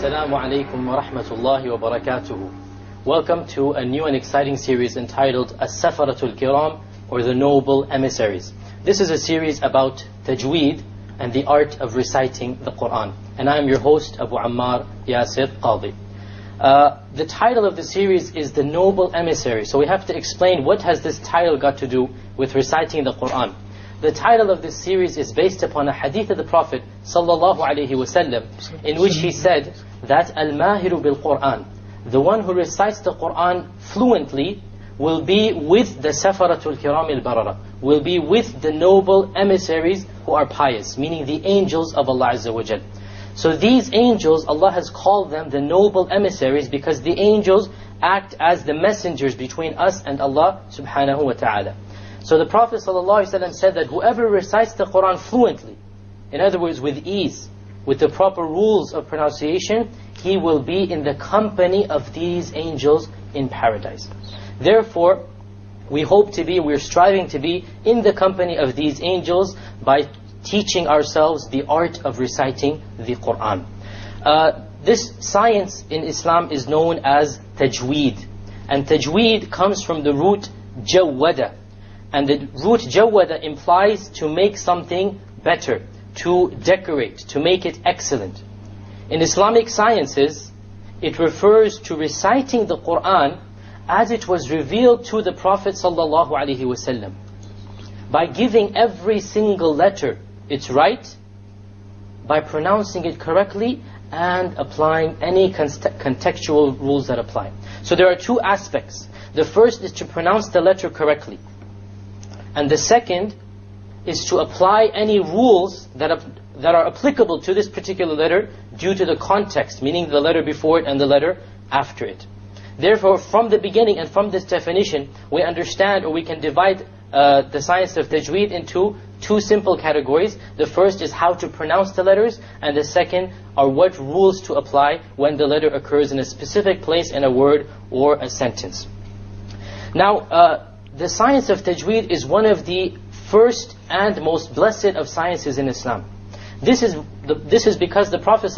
Assalamu alaikum wa rahmatullahi wa barakatuhu. Welcome to a new and exciting series entitled As-Safaratul Kiram, or the Noble Emissaries. This is a series about tajweed and the art of reciting the Quran. And I am your host, Abu Ammar Yasir Qadi. The title of the series is The Noble Emissary. So we have to explain, what has this title got to do with reciting the Quran? The title of this series is based upon a hadith of the Prophet sallallahu alaihi wasallam, in which he said that al-mahiru bil-Quran, the one who recites the Quran fluently, will be with the safaratul kiram al-barara, will be with the noble emissaries who are pious, meaning the angels of Allah Azza wa Jal. So these angels, Allah has called them the noble emissaries because the angels act as the messengers between us and Allah subhanahu wa ta'ala. So the Prophet ﷺ said that whoever recites the Quran fluently, in other words with ease, with the proper rules of pronunciation, he will be in the company of these angels in paradise. Therefore, we're striving to be in the company of these angels by teaching ourselves the art of reciting the Quran. This science in Islam is known as tajweed. And tajweed comes from the root jawwada. And the root jawwada implies to make something better, to decorate, to make it excellent. In Islamic sciences, it refers to reciting the Quran as it was revealed to the Prophet ﷺ, by giving every single letter its right, by pronouncing it correctly, and applying any contextual rules that apply. So there are two aspects. The first is to pronounce the letter correctly. And the second is to apply any rules that are applicable to this particular letter due to the context, meaning the letter before it and the letter after it. Therefore, from the beginning and from this definition, we understand, or we can divide the science of tajweed into two simple categories. The first is how to pronounce the letters, and the second are what rules to apply when the letter occurs in a specific place in a word or a sentence. Now, the science of tajweed is one of the first and most blessed of sciences in Islam. This is because the Prophet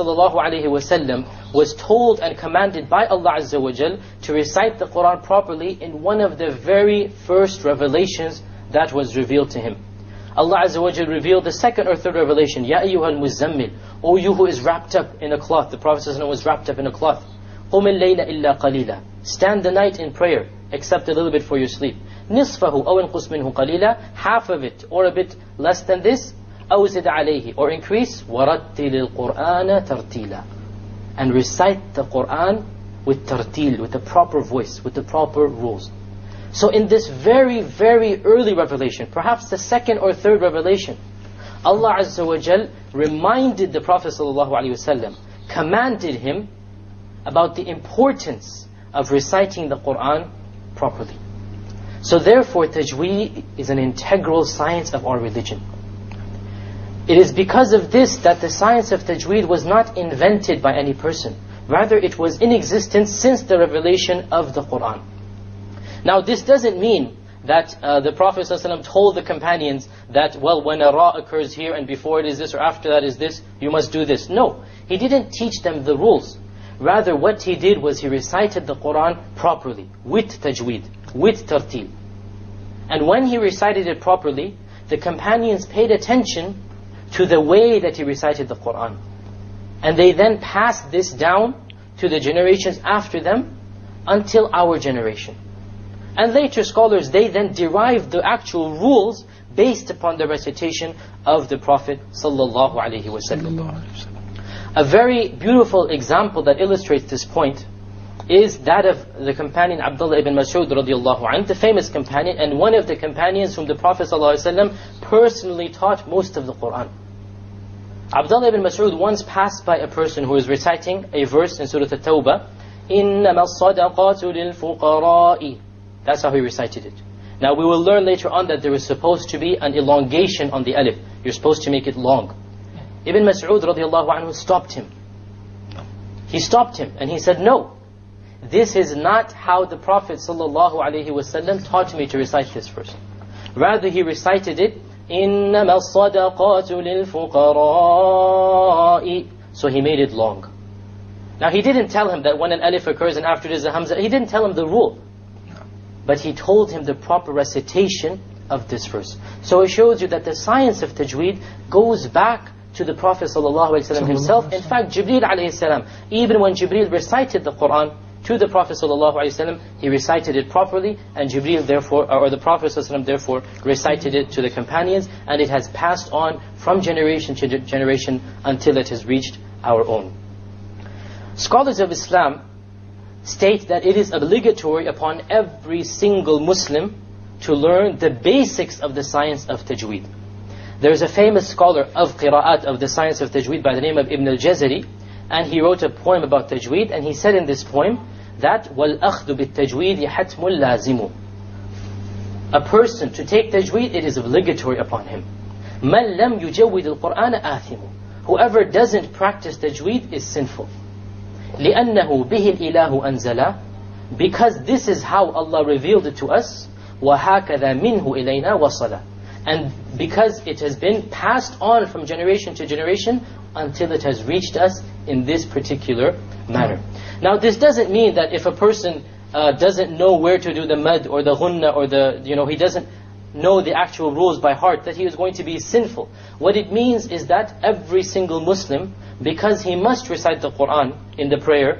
ﷺ was told and commanded by Allah Azza wa Jal to recite the Quran properly in one of the very first revelations that was revealed to him. Allah Azza wa Jal revealed the second or third revelation, Ya ayyuhal muzammil, O you who is wrapped up in a cloth. The Prophet ﷺ was wrapped up in a cloth. قُمِ اللَّيْلَ إِلَّا قَلِيلًا, stand the night in prayer, except a little bit for your sleep. نِصْفَهُ أَوْ انْقُصْ مِنْهُ قَلِيلًا, half of it or a bit less than this, أَوْ زِدْ عَلَيْهِ, or increase, وَرَتِّلِ الْقُرْآنَ تَرْتِيلًا, and recite the Qur'an with tartil, with the proper voice, with the proper rules. So in this very, very early revelation, perhaps the second or third revelation, Allah Azza wa Jal reminded the Prophet ﷺ, commanded him about the importance of reciting the Qur'an properly. So therefore, tajweed is an integral science of our religion. It is because of this that the science of tajweed was not invented by any person. Rather, it was in existence since the revelation of the Qur'an. Now, this doesn't mean that the Prophet ﷺ told the companions that, well, when a ra occurs here and before it is this or after that is this, you must do this. No, he didn't teach them the rules. Rather, what he did was he recited the Qur'an properly, with tajweed, with tartil. And when he recited it properly, the companions paid attention to the way that he recited the Qur'an. And they then passed this down to the generations after them until our generation. And later scholars, they then derived the actual rules based upon the recitation of the Prophet ﷺ. A very beautiful example that illustrates this point is that of the companion Abdullah ibn Mas'ud radiallahu anhu, the famous companion, and one of the companions whom the Prophet ﷺ personally taught most of the Qur'an. Abdullah ibn Mas'ud once passed by a person who was reciting a verse in Surah At-Tawbah, إِنَّمَا الصَّدَقَاتُ لِلْفُقَرَاءِ. That's how he recited it. Now we will learn later on that there is supposed to be an elongation on the alif. You're supposed to make it long. Ibn Mas'ud radiallahu anhu stopped him. He stopped him and he said, no, this is not how the Prophet ﷺ taught me to recite this verse. Rather, he recited it, إِنَّمَا الصَّدَقَاتُ لِلْفُقَرَاءِ. So he made it long. Now he didn't tell him that when an alif occurs and after it is a hamza, he didn't tell him the rule. But he told him the proper recitation of this verse. So it shows you that the science of tajweed goes back to the Prophet ﷺ himself. In fact, Jibreel alayhi, even when Jibreel recited the Qur'an to the Prophet ﷺ, he recited it properly, and Jibreel therefore, or the Prophet ﷺ therefore, recited it to the companions, and it has passed on from generation to generation until it has reached our own. Scholars of Islam state that it is obligatory upon every single Muslim to learn the basics of the science of tajweed. There is a famous scholar of qira'at, of the science of tajweed, by the name of Ibn al-Jazari, and he wrote a poem about tajweed, and he said in this poem that وَالْأَخْذُ بِالتَّجْوِيدِ حَتْمٌ لَازِمٌ. A person to take tajweed, it is obligatory upon him. مَنْ لَمْ يُجَوِّدِ الْقُرْآنَ آثِمٌ. Whoever doesn't practice tajweed is sinful. لِأَنَّهُ بِهِ الْإِلَهُ أَنزَلَ. Because this is how Allah revealed it to us. وَهَكَذَا مِنْهُ إِلَيْنَا وَصَلَ. And because it has been passed on from generation to generation until it has reached us in this particular manner. Now this doesn't mean that if a person doesn't know where to do the mad or the ghunna or the, he doesn't know the actual rules by heart, that he is going to be sinful. What it means is that every single Muslim, because he must recite the Qur'an in the prayer,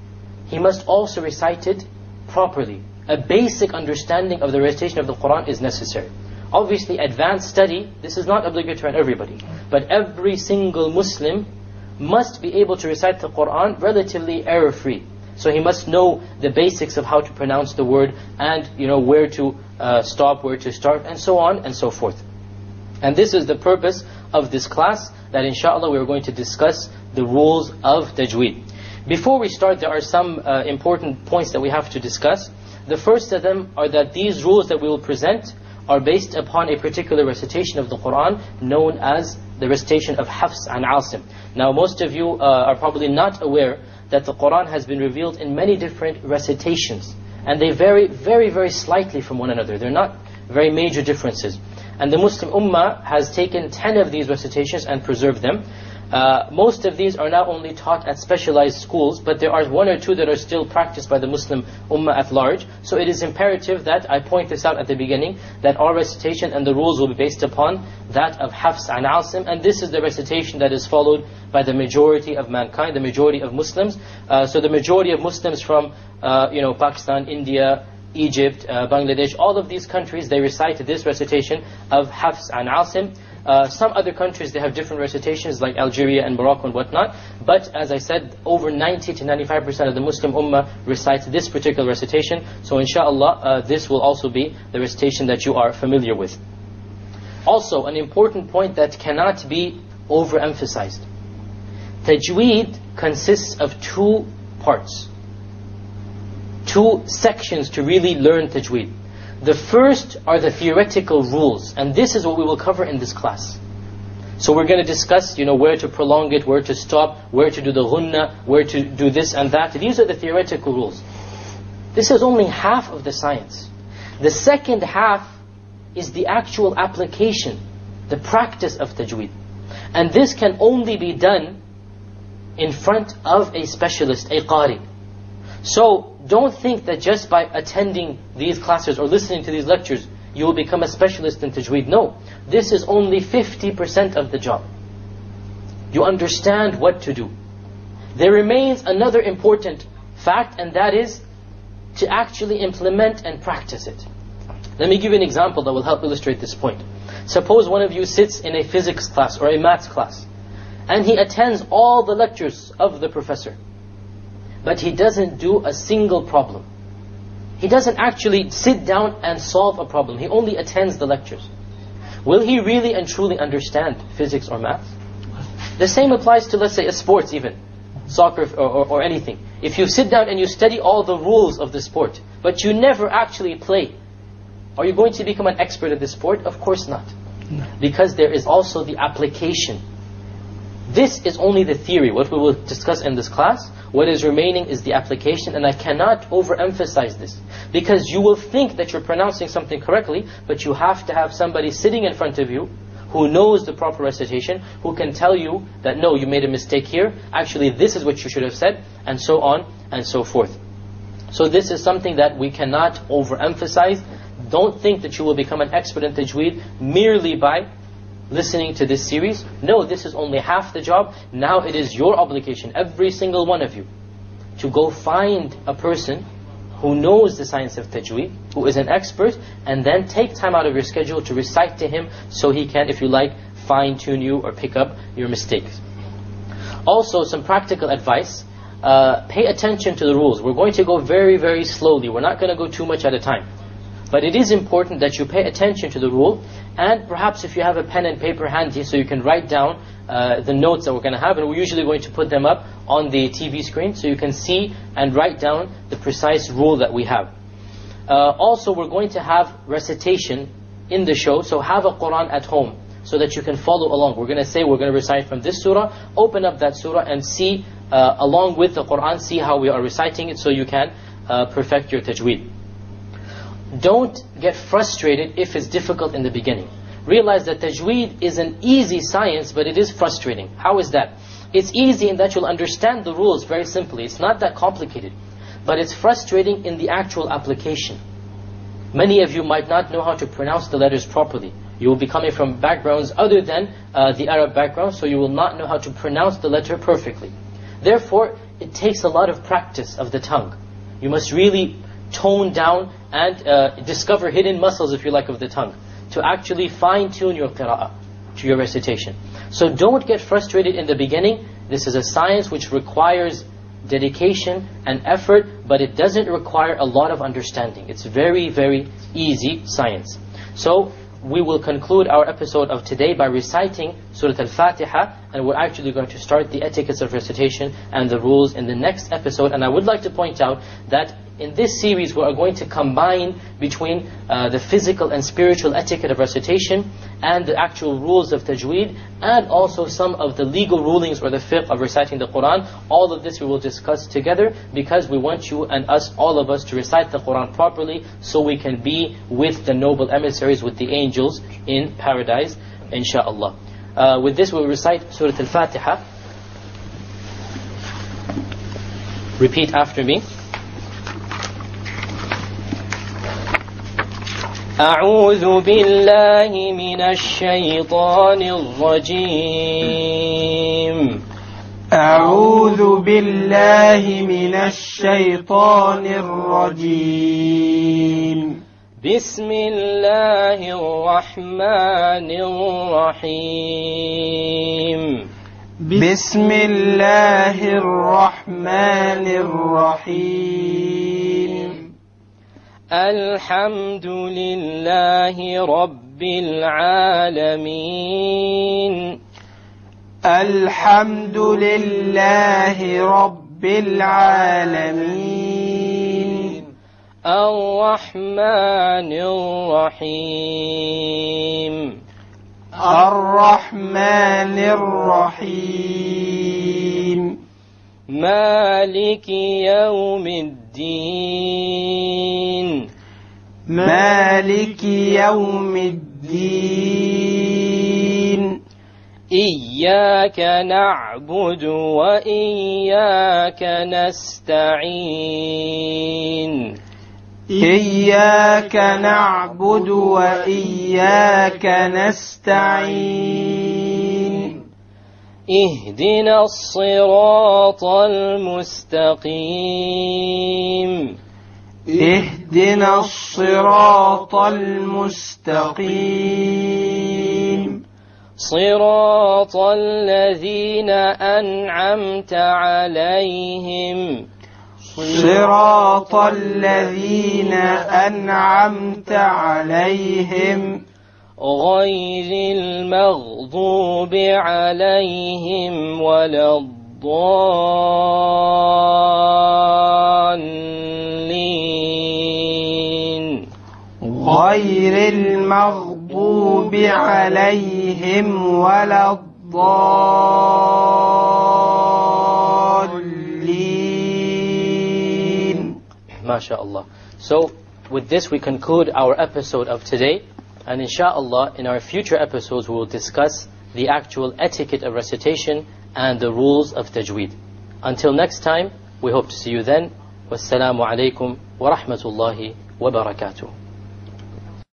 he must also recite it properly. A basic understanding of the recitation of the Qur'an is necessary. Obviously, advanced study, this is not obligatory on everybody. But every single Muslim must be able to recite the Qur'an relatively error-free. So he must know the basics of how to pronounce the word, and where to stop, where to start, and so on and so forth. And this is the purpose of this class, that inshallah we are going to discuss the rules of tajweed. Before we start, there are some important points that we have to discuss. The first of them are that these rules that we will present are based upon a particular recitation of the Qur'an known as the recitation of Hafs and Asim. Now most of you are probably not aware that the Qur'an has been revealed in many different recitations, and they vary very, very slightly from one another. They're not very major differences. And the Muslim Ummah has taken 10 of these recitations and preserved them. Most of these are not only taught at specialized schools, but there are one or two that are still practiced by the Muslim Ummah at large. So it is imperative that I point this out at the beginning, that our recitation and the rules will be based upon that of Hafs and Asim, and this is the recitation that is followed by the majority of mankind, the majority of Muslims. So the majority of Muslims from Pakistan, India, Egypt, Bangladesh, all of these countries, they recite this recitation of Hafs and Asim. Some other countries, they have different recitations like Algeria and Morocco and whatnot. But as I said, over 90 to 95% of the Muslim Ummah recites this particular recitation. So inshallah, this will also be the recitation that you are familiar with. Also, an important point that cannot be overemphasized. Tajweed consists of two parts. Two sections to really learn tajweed. The first are the theoretical rules, and this is what we will cover in this class. So we're going to discuss, where to prolong it, where to stop, where to do the ghunna, where to do this and that. These are the theoretical rules. This is only half of the science. The second half is the actual application, the practice of tajweed. And this can only be done in front of a specialist, a qari. So don't think that just by attending these classes or listening to these lectures, you will become a specialist in tajweed. No, this is only 50% of the job. You understand what to do. There remains another important fact, and that is to actually implement and practice it. Let me give you an example that will help illustrate this point. Suppose one of you sits in a physics class or a maths class, and he attends all the lectures of the professor, but he doesn't do a single problem. He doesn't actually sit down and solve a problem. He only attends the lectures. Will he really and truly understand physics or math? The same applies to, let's say, a sports even. Soccer or anything. If you sit down and you study all the rules of the sport, but you never actually play, are you going to become an expert at this sport? Of course not. No. Because there is also the application. This is only the theory, what we will discuss in this class. What is remaining is the application, and I cannot overemphasize this. Because you will think that you're pronouncing something correctly, but you have to have somebody sitting in front of you who knows the proper recitation, who can tell you that no, you made a mistake here, actually this is what you should have said, and so on and so forth. So this is something that we cannot overemphasize. Don't think that you will become an expert in tajweed merely by listening to this series. No, this is only half the job. Now it is your obligation, every single one of you, to go find a person who knows the science of tajweed, who is an expert, and then take time out of your schedule to recite to him so he can, if you like, fine-tune you or pick up your mistakes. Also, some practical advice. Pay attention to the rules. We're going to go very, very slowly. We're not going to go too much at a time. But it is important that you pay attention to the rule, and perhaps if you have a pen and paper handy so you can write down the notes that we're going to have, and we're usually going to put them up on the TV screen so you can see and write down the precise rule that we have. Also, we're going to have recitation in the show, so have a Quran at home so that you can follow along. We're going to say we're going to recite from this surah, open up that surah and see along with the Quran, see how we are reciting it so you can perfect your tajweed. Don't get frustrated if it's difficult in the beginning. Realize that tajweed is an easy science, but it is frustrating. How is that? It's easy in that you'll understand the rules very simply. It's not that complicated. But it's frustrating in the actual application. Many of you might not know how to pronounce the letters properly. You will be coming from backgrounds other than the Arab background, so you will not know how to pronounce the letter perfectly. Therefore, it takes a lot of practice of the tongue. You must really tone down and discover hidden muscles, if you like, of the tongue, to actually fine-tune your qira'ah, to your recitation. So don't get frustrated in the beginning. This is a science which requires dedication and effort, but it doesn't require a lot of understanding. It's very, very easy science. So we will conclude our episode of today by reciting Surah Al-Fatiha, and we're actually going to start the etiquettes of recitation and the rules in the next episode. And I would like to point out that in this series we are going to combine between the physical and spiritual etiquette of recitation and the actual rules of tajweed, and also some of the legal rulings or the fiqh of reciting the Quran. All of this we will discuss together, because we want you and us, all of us, to recite the Quran properly so we can be with the noble emissaries, with the angels in paradise, insha'Allah. With this we will recite Surah Al-Fatiha. Repeat after me. أعوذ بالله من الشيطان الرجيم. أعوذ بالله من الشيطان الرجيم. بسم الله الرحمن الرحيم. بسم الله الرحمن الرحيم. الحمد لله رب العالمين. الحمد لله رب العالمين. الرحمن الرحيم. الرحمن الرحيم. مالك يوم الدين. مالك يوم الدين. إياك نعبد وإياك نستعين. إياك نعبد وإياك نستعين. اهدنا الصراط المستقيم. اهدنا الصراط المستقيم. صراط الذين أنعمت عليهم. صراط الذين أنعمت عليهم. غير المغضوب عليهم ولا الضالين. غير المغضوب عليهم ولا الضالين. MashaAllah. So with this we conclude our episode of today. And inshallah, in our future episodes, we will discuss the actual etiquette of recitation and the rules of tajweed. Until next time, we hope to see you then. Wassalamu alaikum wa rahmatullahi wa barakatuh.